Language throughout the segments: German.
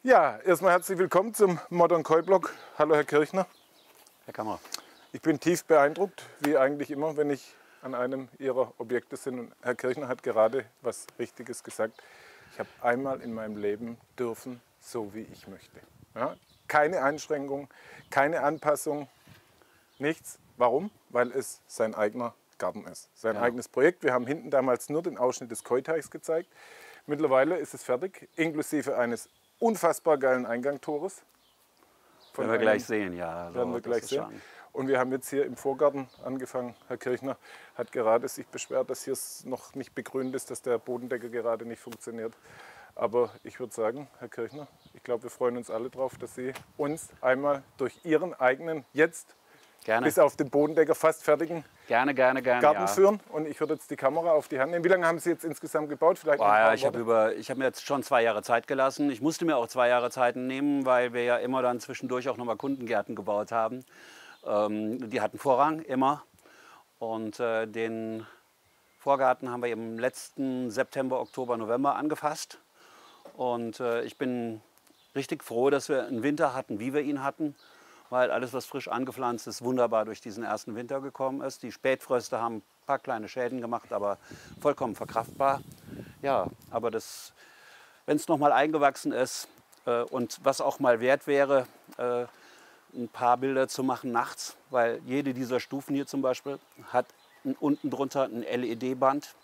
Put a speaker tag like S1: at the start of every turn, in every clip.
S1: Ja, erstmal herzlich willkommen zum Modern Koi Blog. Hallo Herr Kirchner.
S2: Herr Kammerer.
S1: Ich bin tief beeindruckt, wie eigentlich immer, wenn ich an einem Ihrer Objekte bin. Und Herr Kirchner hat gerade was Richtiges gesagt. Ich habe einmal in meinem Leben dürfen, so wie ich möchte. Ja? Keine Einschränkung, keine Anpassung, nichts. Warum? Weil es sein eigener Garten ist, sein eigenes Projekt. Wir haben hinten damals nur den Ausschnitt des Koi-Teichs gezeigt. Mittlerweile ist es fertig, inklusive eines unfassbar geilen Eingangstores.
S2: Werden wir gleich sehen, ja. Also
S1: werden wir gleich sehen. Und wir haben jetzt hier im Vorgarten angefangen. Herr Kirchner hat gerade sich beschwert, dass hier noch nicht begrünt ist, dass der Bodendeckel gerade nicht funktioniert. Aber ich würde sagen, Herr Kirchner, ich glaube, wir freuen uns alle drauf, dass Sie uns einmal durch Ihren eigenen, jetzt bis auf den Bodendecker fast fertigen Garten führen. Und ich würde jetzt die Kamera auf die Hand nehmen. Wie lange haben Sie jetzt insgesamt gebaut? Vielleicht
S2: ich habe mir jetzt schon 2 Jahre Zeit gelassen. Ich musste mir auch 2 Jahre Zeit nehmen, weil wir ja immer dann zwischendurch auch nochmal Kundengärten gebaut haben. Die hatten Vorrang, immer. Und den Vorgarten haben wir im letzten September, Oktober, November angefasst. Und ich bin richtig froh, dass wir einen Winter hatten, wie wir ihn hatten. Weil alles, was frisch angepflanzt ist, wunderbar durch diesen ersten Winter gekommen ist. Die Spätfröste haben ein paar kleine Schäden gemacht, aber vollkommen verkraftbar. Ja, aber wenn es noch mal eingewachsen ist und was auch mal wert wäre, ein paar Bilder zu machen nachts, weil jede dieser Stufen hier zum Beispiel hat unten drunter ein LED-Band.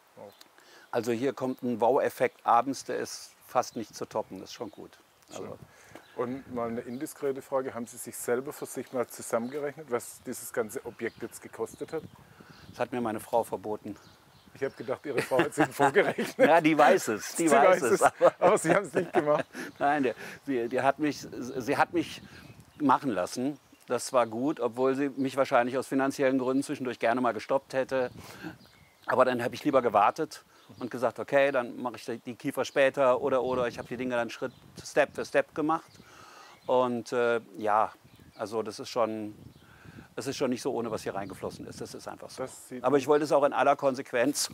S2: Also hier kommt ein Wow-Effekt abends, der ist fast nicht zu toppen, das ist schon gut. Also,
S1: und mal eine indiskrete Frage, haben Sie sich selber für sich mal zusammengerechnet, was dieses ganze Objekt jetzt gekostet hat?
S2: Das hat mir meine Frau verboten.
S1: Ich habe gedacht, Ihre Frau hat sich vorgerechnet.
S2: Ja, die weiß es. Sie weiß es.
S1: Aber Sie haben es nicht gemacht.
S2: Nein, sie hat mich machen lassen. Das war gut, obwohl sie mich wahrscheinlich aus finanziellen Gründen zwischendurch gerne mal gestoppt hätte. Aber dann habe ich lieber gewartet und gesagt, okay, dann mache ich die Kiefer später oder ich habe die Dinge dann Step für Step gemacht. Und ja, also das ist schon nicht so ohne, was hier reingeflossen ist. Das ist einfach so. Aber ich wollte es auch in aller Konsequenz,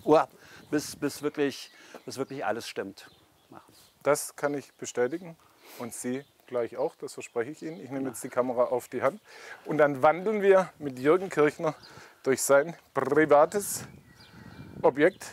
S2: bis wirklich alles stimmt, machen.
S1: Das kann ich bestätigen und Sie gleich auch, das verspreche ich Ihnen. Ich nehme jetzt die Kamera auf die Hand und dann wandeln wir mit Jürgen Kirchner durch sein privates Objekt.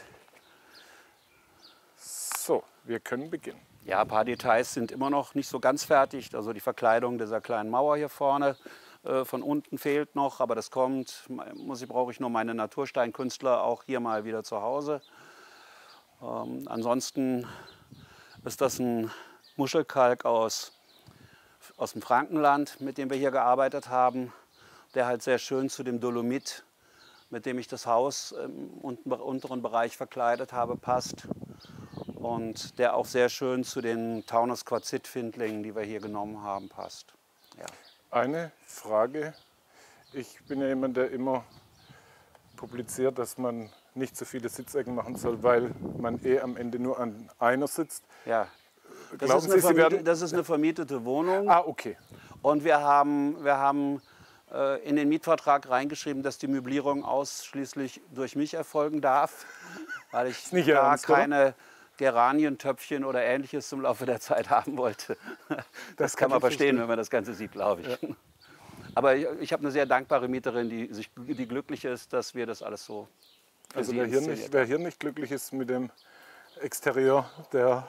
S1: So, wir können beginnen.
S2: Ja, ein paar Details sind immer noch nicht so ganz fertig. Also die Verkleidung dieser kleinen Mauer hier vorne von unten fehlt noch, aber das kommt. Brauche ich nur meine Natursteinkünstler auch hier mal wieder zu Hause. Ansonsten ist das ein Muschelkalk aus dem Frankenland, mit dem wir hier gearbeitet haben, der halt sehr schön zu dem Dolomit, mit dem ich das Haus im unteren Bereich verkleidet habe, passt. Und der auch sehr schön zu den Taunus-Quarzit-Findlingen, die wir hier genommen haben, passt. Ja.
S1: Eine Frage. Ich bin ja jemand, der immer publiziert, dass man nicht so viele Sitzecken machen soll, weil man am Ende nur an einer sitzt.
S2: Ja. Das ist eine vermietete Wohnung.
S1: Ah, okay.
S2: Und wir haben in den Mietvertrag reingeschrieben, dass die Möblierung ausschließlich durch mich erfolgen darf, weil ich da keine Geranientöpfchen oder Ähnliches zum Laufe der Zeit haben wollte. Das kann man verstehen, wenn man das Ganze sieht, glaube ich. Ja. Aber ich habe eine sehr dankbare Mieterin, die glücklich ist, dass wir das alles so für
S1: also
S2: sie
S1: wer hier nicht glücklich ist mit dem Exterieur, der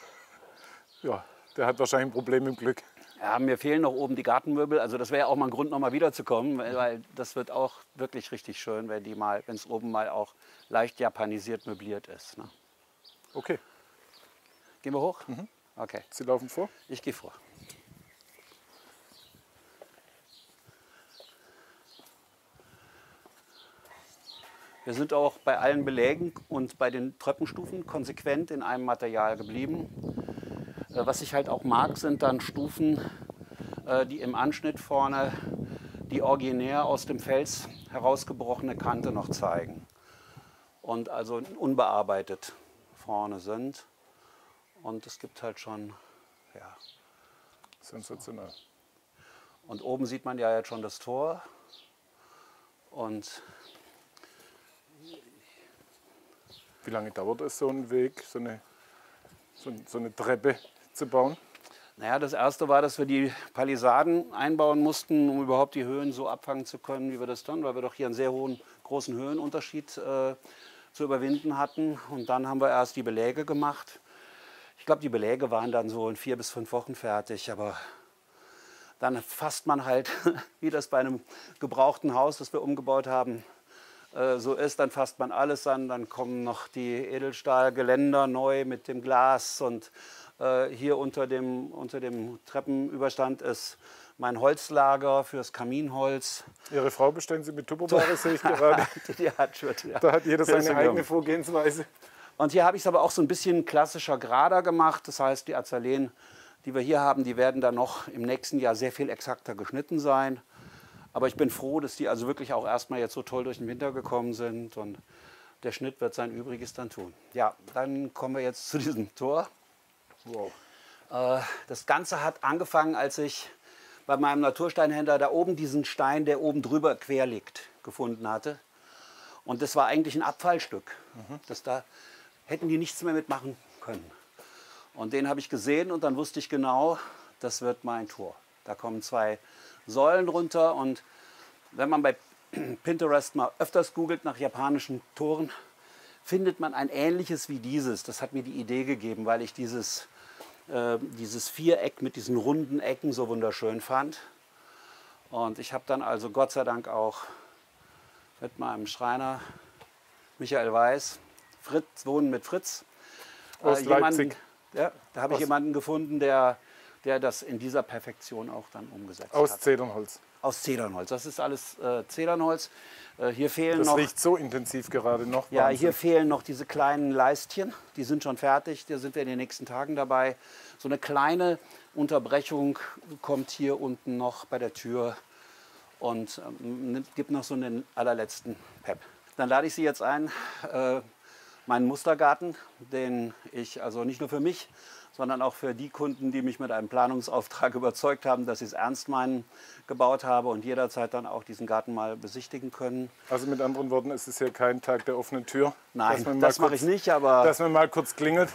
S1: hat wahrscheinlich ein Problem im Glück.
S2: Ja, mir fehlen noch oben die Gartenmöbel. Also das wäre ja auch mal ein Grund, noch mal wiederzukommen, weil das wird auch wirklich richtig schön, wenn es oben mal auch leicht japanisiert möbliert ist. Ne?
S1: Okay.
S2: Gehen wir hoch?
S1: Mhm.
S2: Okay.
S1: Sie laufen vor?
S2: Ich gehe vor. Wir sind auch bei allen Belägen und bei den Treppenstufen konsequent in einem Material geblieben. Was ich halt auch mag, sind dann Stufen, die im Anschnitt vorne die originär aus dem Fels herausgebrochene Kante noch zeigen. Und also unbearbeitet vorne sind. Und es gibt halt schon, ja.
S1: Sensationell.
S2: Und oben sieht man ja jetzt schon das Tor. Und
S1: wie lange dauert es, so einen Weg, so eine Treppe zu bauen?
S2: Naja, das erste war, dass wir die Palisaden einbauen mussten, um überhaupt die Höhen so abfangen zu können, wie wir das dann, weil wir doch hier einen sehr hohen, großen Höhenunterschied zu überwinden hatten. Und dann haben wir erst die Beläge gemacht. Ich glaube, die Beläge waren dann so in 4 bis 5 Wochen fertig, aber dann fasst man halt, wie das bei einem gebrauchten Haus, das wir umgebaut haben, so ist, dann fasst man alles an, dann kommen noch die Edelstahlgeländer neu mit dem Glas und hier unter dem Treppenüberstand ist mein Holzlager fürs Kaminholz.
S1: Ihre Frau bestellen Sie mit Tupperware, sehe ich gerade.
S2: Die hat schon, ja.
S1: Da hat jeder seine eigene Vorgehensweise.
S2: Und hier habe ich es aber auch so ein bisschen klassischer gerader gemacht. Das heißt, die Azaleen, die wir hier haben, die werden dann noch im nächsten Jahr sehr viel exakter geschnitten sein. Aber ich bin froh, dass die also wirklich auch erstmal jetzt so toll durch den Winter gekommen sind. Und der Schnitt wird sein Übriges dann tun. Ja, dann kommen wir jetzt zu diesem Tor.
S1: Wow.
S2: Das Ganze hat angefangen, als ich bei meinem Natursteinhändler da oben diesen Stein, der oben drüber quer liegt, gefunden hatte. Und das war eigentlich ein Abfallstück. Da hätten die nichts mehr mitmachen können. Und den habe ich gesehen und dann wusste ich genau, das wird mein Tor. Da kommen 2 Säulen runter und wenn man bei Pinterest mal öfters googelt nach japanischen Toren, findet man ein ähnliches wie dieses. Das hat mir die Idee gegeben, weil ich dieses Viereck mit diesen runden Ecken so wunderschön fand. Und ich habe dann also Gott sei Dank auch mit meinem Schreiner Michael Weiß, Wohnen mit Fritz,
S1: aus Leipzig.
S2: Ja, da habe ich jemanden gefunden, der das in dieser Perfektion auch dann umgesetzt hat.
S1: Aus Zedernholz.
S2: Aus Zedernholz. Das ist alles Zedernholz. Hier fehlen
S1: das
S2: noch.
S1: riecht so intensiv gerade noch.
S2: Ja,
S1: Wahnsinn.
S2: hier fehlen noch diese kleinen Leistchen. Die sind schon fertig. Da sind wir in den nächsten Tagen dabei. So eine kleine Unterbrechung kommt hier unten noch bei der Tür und gibt noch so einen allerletzten Pep. Dann lade ich Sie jetzt ein, meinen Mustergarten, den ich also nicht nur für mich, sondern auch für die Kunden, die mich mit einem Planungsauftrag überzeugt haben, dass sie es ernst meinen, gebaut habe und jederzeit dann auch diesen Garten mal besichtigen können.
S1: Also mit anderen Worten, es ist ja kein Tag der offenen Tür.
S2: Nein, das mache ich nicht, aber...
S1: Dass man mal kurz klingelt.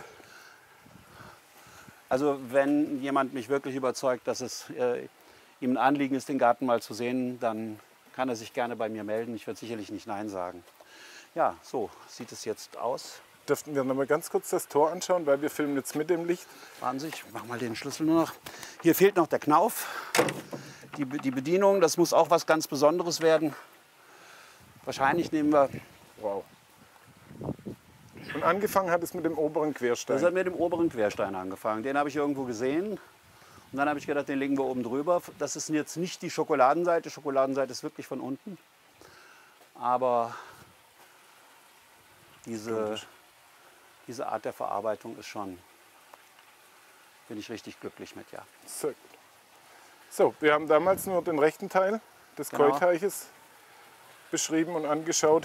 S2: Also wenn jemand mich wirklich überzeugt, dass es ihm ein Anliegen ist, den Garten mal zu sehen, dann kann er sich gerne bei mir melden. Ich werde sicherlich nicht Nein sagen. Ja, so sieht es jetzt aus.
S1: Dürften wir noch mal ganz kurz das Tor anschauen, weil wir filmen jetzt mit dem Licht.
S2: Warten Sie, ich mache mal den Schlüssel nur noch. Hier fehlt noch der Knauf. Die Bedienung, das muss auch was ganz Besonderes werden. Wahrscheinlich nehmen wir...
S1: Wow. Und angefangen hat es mit dem oberen Querstein.
S2: Das hat mit dem oberen Querstein angefangen. Den habe ich irgendwo gesehen. Und dann habe ich gedacht, den legen wir oben drüber. Das ist jetzt nicht die Schokoladenseite. Die Schokoladenseite ist wirklich von unten. Aber diese Art der Verarbeitung ist schon, bin ich richtig glücklich mit, ja.
S1: Sehr gut. So, wir haben damals nur den rechten Teil des Keulteiches beschrieben und angeschaut.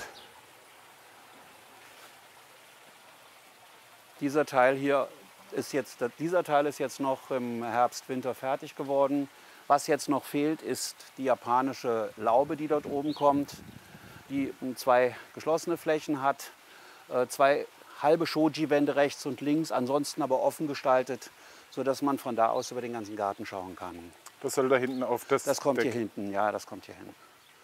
S2: Dieser Teil ist jetzt noch im Herbst, Winter fertig geworden. Was jetzt noch fehlt, ist die japanische Laube, die dort oben kommt, die 2 geschlossene Flächen hat, 2 halbe Shoji-Wände rechts und links, ansonsten aber offen gestaltet, sodass man von da aus über den ganzen Garten schauen kann.
S1: Das soll da hinten auf das
S2: Das kommt
S1: Deck.
S2: hier hinten, ja, das kommt hier hin.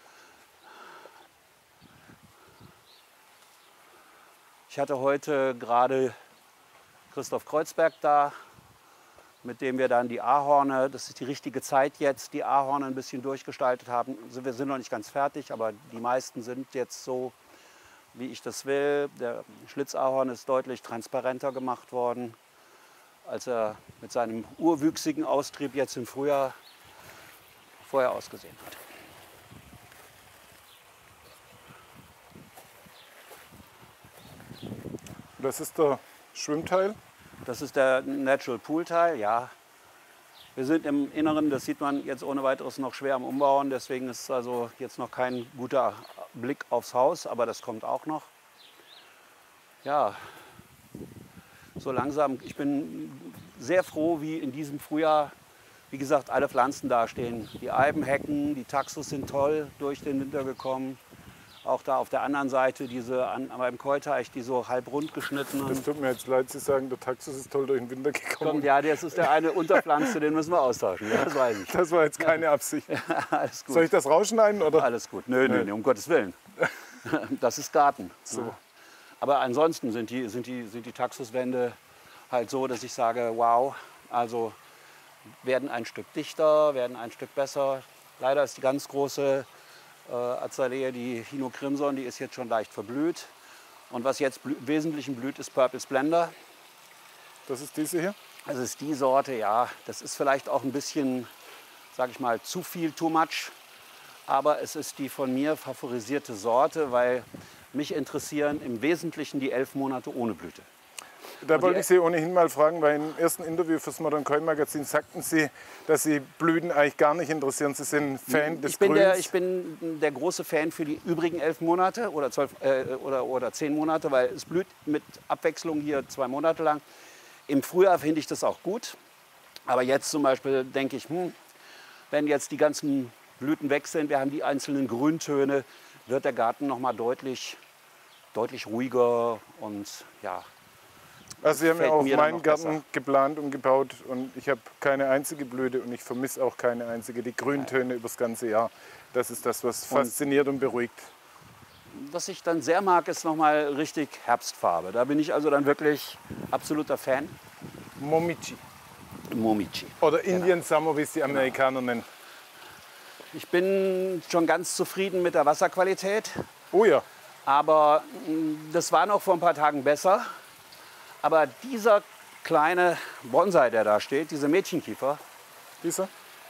S2: Ich hatte heute gerade Christoph Kreuzberg da, mit dem wir dann die Ahorne, das ist die richtige Zeit jetzt, die Ahorne ein bisschen durchgestaltet haben. Also wir sind noch nicht ganz fertig, aber die meisten sind jetzt so, wie ich das will. Der Schlitzahorn ist deutlich transparenter gemacht worden, als er mit seinem urwüchsigen Austrieb jetzt im Frühjahr vorher ausgesehen hat.
S1: Das ist der Schwimmteil.
S2: Das ist der Natural Pool Teil, ja. Wir sind im Inneren, das sieht man jetzt ohne weiteres noch schwer am Umbauen, deswegen ist also jetzt noch kein guter Blick aufs Haus, aber das kommt auch noch. Ja, so langsam, ich bin sehr froh, wie in diesem Frühjahr, wie gesagt, alle Pflanzen dastehen. Die Eibenhecken, die Taxus sind toll durch den Winter gekommen. Auch da auf der anderen Seite diese beim Keuteich, die so halb rund geschnittenen.
S1: Das tut mir jetzt leid, Sie sagen, der Taxus ist toll durch den Winter gekommen.
S2: Ja, das ist der eine Unterpflanze, den müssen wir austauschen. Ja, das weiß ich.
S1: Das war jetzt keine Absicht.
S2: Alles gut.
S1: Soll ich das rausschneiden? Oder?
S2: Alles gut. Nö, um Gottes Willen. Das ist Garten.
S1: So.
S2: Aber ansonsten sind die Taxuswände halt so, dass ich sage, wow, also werden ein Stück dichter, werden ein Stück besser. Leider ist die ganz große Azalee, die Hino Crimson, die ist jetzt schon leicht verblüht. Und was jetzt im Wesentlichen blüht, ist Purple Splendor.
S1: Das ist diese hier?
S2: Das ist die Sorte, ja. Das ist vielleicht auch ein bisschen, sag ich mal, zu viel, too much. Aber es ist die von mir favorisierte Sorte, weil mich interessieren im Wesentlichen die 11 Monate ohne Blüte.
S1: Da wollte ich Sie ohnehin mal fragen, weil im ersten Interview fürs Modern Koi Magazin sagten Sie, dass Sie Blüten eigentlich gar nicht interessieren. Sie sind Fan des Grüns.
S2: Ich bin der große Fan für die übrigen 11 Monate oder 10 Monate, weil es blüht mit Abwechslung hier 2 Monate lang. Im Frühjahr finde ich das auch gut. Aber jetzt zum Beispiel denke ich, wenn jetzt die ganzen Blüten weg sind, wir haben die einzelnen Grüntöne, wird der Garten noch mal deutlich ruhiger und ja.
S1: Also Sie haben ja auch
S2: mir dann
S1: meinen
S2: noch
S1: Garten
S2: besser.
S1: geplant und gebaut und ich habe keine einzige Blüte und ich vermisse auch keine einzige. Die Grüntöne übers ganze Jahr, das ist das, was fasziniert und beruhigt.
S2: Was ich dann sehr mag, ist noch mal richtig Herbstfarbe. Da bin ich also dann wirklich absoluter Fan.
S1: Momichi.
S2: Momichi.
S1: Oder Indian Summer, wie es die Amerikaner nennen.
S2: Ich bin schon ganz zufrieden mit der Wasserqualität,
S1: Oh ja,
S2: aber das war noch vor ein paar Tagen besser. Aber dieser kleine Bonsai, der da steht, dieser Mädchenkiefer,
S1: dieser?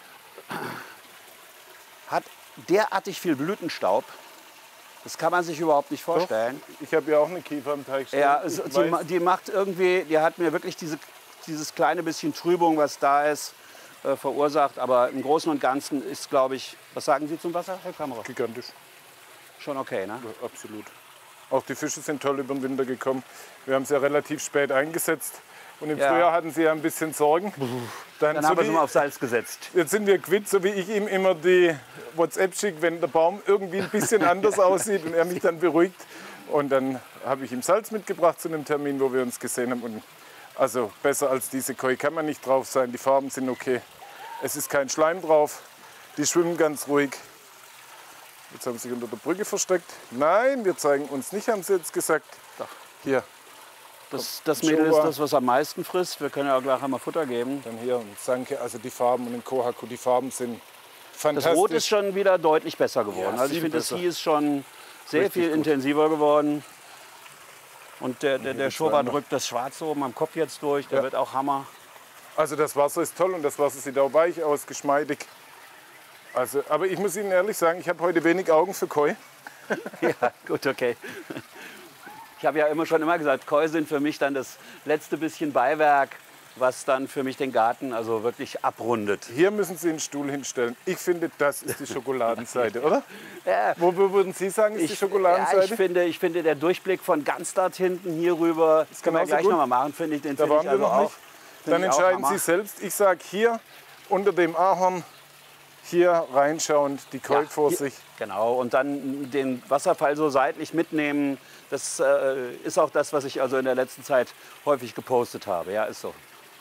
S2: hat derartig viel Blütenstaub. Das kann man sich überhaupt nicht vorstellen.
S1: Ich habe ja auch eine Kiefer am Teich stehen.
S2: Ja,
S1: Ich
S2: die macht irgendwie, die hat mir wirklich dieses kleine bisschen Trübung, was da ist, verursacht. Aber im Großen und Ganzen ist, glaube ich, was sagen Sie zum Wasser, Herr Kammerer?
S1: Gigantisch.
S2: Schon okay, ne?
S1: Ja, absolut. Auch die Fische sind toll über den Winter gekommen. Wir haben sie ja relativ spät eingesetzt. Und im
S2: Ja.
S1: Frühjahr hatten sie ja ein bisschen Sorgen.
S2: Dann haben wir sie mal auf Salz gesetzt.
S1: Jetzt sind wir quitt, so wie ich ihm immer die WhatsApp schicke, wenn der Baum irgendwie ein bisschen anders aussieht und er mich dann beruhigt. Und dann habe ich ihm Salz mitgebracht zu einem Termin, wo wir uns gesehen haben. Und also besser als diese Koi kann man nicht drauf sein. Die Farben sind okay. Es ist kein Schleim drauf. Die schwimmen ganz ruhig. Jetzt haben sie sich unter der Brücke versteckt. Nein, wir zeigen uns nicht, haben sie jetzt gesagt.
S2: Doch.
S1: Hier,
S2: Das Mädel ist das, was am meisten frisst. Wir können ja auch gleich einmal Futter geben.
S1: dann hier und Sanke, also die Farben und den Kohaku, die Farben sind
S2: Das
S1: fantastisch.
S2: Rot ist schon wieder deutlich besser geworden.
S1: Ja,
S2: Also ich
S1: viel
S2: finde, das
S1: besser.
S2: hier ist schon sehr
S1: Richtig
S2: viel
S1: gut.
S2: intensiver geworden. Und der
S1: die
S2: Schober
S1: Schweine.
S2: drückt das Schwarze oben am Kopf jetzt durch. Der
S1: Ja.
S2: wird auch Hammer.
S1: Also das Wasser ist toll und das Wasser sieht auch weich aus, geschmeidig. Also, aber ich muss Ihnen ehrlich sagen, ich habe heute wenig Augen für Koi.
S2: Ja, gut, okay. Ich habe ja immer gesagt, Koi sind für mich dann das letzte bisschen Beiwerk, was dann für mich den Garten also wirklich abrundet.
S1: Hier müssen Sie einen Stuhl hinstellen. Ich finde, das ist die Schokoladenseite, oder?
S2: Ja,
S1: Wo würden Sie sagen, ist die Schokoladenseite?
S2: ich finde, der Durchblick von ganz dort hinten hier rüber, das können wir
S1: genauso
S2: gleich
S1: gut.
S2: noch mal machen, finde ich, den
S1: Da
S2: finde
S1: waren
S2: ich
S1: wir
S2: also
S1: noch
S2: auch.
S1: nicht. Dann entscheiden Sie selbst. Ich sage hier unter dem Ahorn, hier reinschauend, die Koi vor
S2: hier-
S1: sich.
S2: Genau, und dann den Wasserfall so seitlich mitnehmen. Das ist auch das, was ich also in der letzten Zeit häufig gepostet habe. Ja, ist so.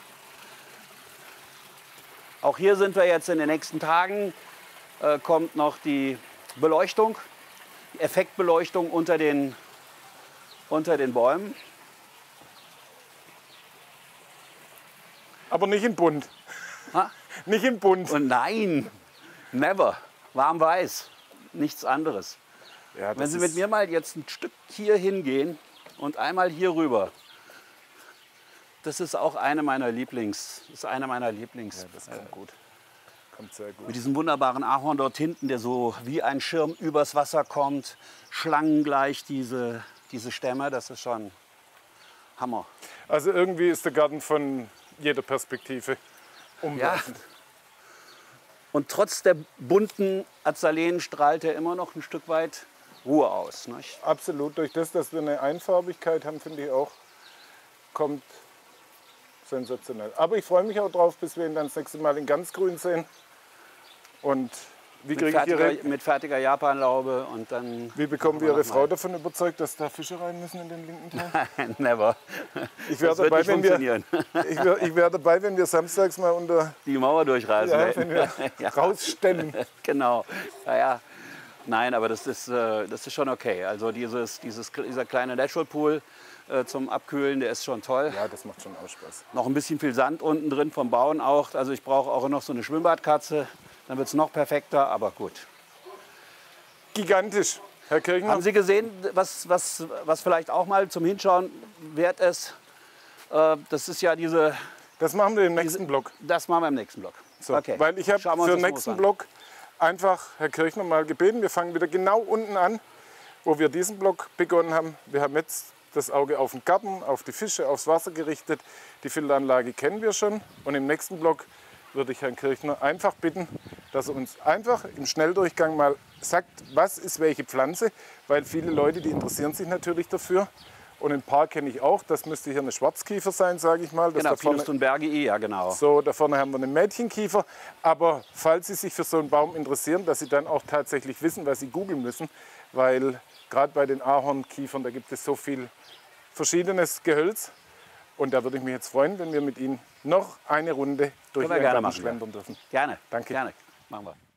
S2: Auch hier sind wir jetzt in den nächsten Tagen. Kommt noch die Beleuchtung, die Effektbeleuchtung unter den Bäumen.
S1: Aber nicht in bunt.
S2: Ha?
S1: Nicht in bunt.
S2: Und nein, never. Warm-weiß, nichts anderes.
S1: Ja, das
S2: Wenn Sie
S1: ist-
S2: mit mir mal jetzt ein Stück hier hingehen und einmal hier rüber, das ist auch eine meiner Lieblings. Das ist eine meiner Lieblings.
S1: Das kommt gut. Kommt sehr gut.
S2: Mit diesem wunderbaren Ahorn dort hinten, der so wie ein Schirm übers Wasser kommt, schlangengleich diese Stämme, das ist schon Hammer.
S1: Also irgendwie ist der Garten von jeder Perspektive umwerfend.
S2: Und trotz der bunten Azaleen strahlt er immer noch ein Stück weit Ruhe aus. Nicht?
S1: Absolut. Durch das, dass wir eine Einfarbigkeit haben, finde ich auch, kommt sensationell. Aber ich freue mich auch drauf, bis wir ihn dann das nächste Mal in ganz grün sehen. Und Wie kriege ich Ihre,
S2: mit fertiger Japanlaube und dann...
S1: wie bekommen wir Ihre Frau davon überzeugt, dass da Fische rein müssen in den linken Teil?
S2: Never.
S1: Ich wäre dabei, ich wär dabei, wenn wir samstags mal unter
S2: die Mauer durchreißen.
S1: Ja, wenn wir rausstellen.
S2: Genau. Ja. Nein, aber das ist schon okay. Also dieser kleine Natural Pool zum Abkühlen, der ist schon toll.
S1: Ja, das macht schon auch Spaß.
S2: Noch ein bisschen viel Sand unten drin vom Bauen auch. Also ich brauche auch noch so eine Schwimmbadkatze. Dann wird es noch perfekter, aber gut.
S1: Gigantisch, Herr Kirchner.
S2: Haben Sie gesehen, was vielleicht auch mal zum Hinschauen wert ist? Das ist ja diese...
S1: Das machen wir im nächsten Block.
S2: Das machen wir im nächsten Block.
S1: So,
S2: Okay.
S1: weil ich habe für den nächsten Block einfach Herr Kirchner mal gebeten. Wir fangen wieder genau unten an, wo wir diesen Block begonnen haben. Wir haben jetzt das Auge auf den Garten, auf die Fische, aufs Wasser gerichtet. Die Filteranlage kennen wir schon. Und im nächsten Block würde ich Herrn Kirchner einfach bitten, dass er uns einfach im Schnelldurchgang mal sagt, was ist welche Pflanze. Weil viele Leute, die interessieren sich natürlich dafür. Und ein paar kenne ich auch. Das müsste hier eine Schwarzkiefer sein, sage ich mal. Das
S2: genau,
S1: da vorne,
S2: Pinus thunbergii, ja genau.
S1: so, da vorne haben wir einen Mädchenkiefer. Aber falls Sie sich für so einen Baum interessieren, dass Sie dann auch tatsächlich wissen, was Sie googeln müssen. Weil gerade bei den Ahornkiefern, da gibt es so viel verschiedenes Gehölz. Und da würde ich mich jetzt freuen, wenn wir mit Ihnen noch eine Runde durch den Garten schlendern dürfen.
S2: Gerne.
S1: Danke.
S2: Gerne. Machen wir.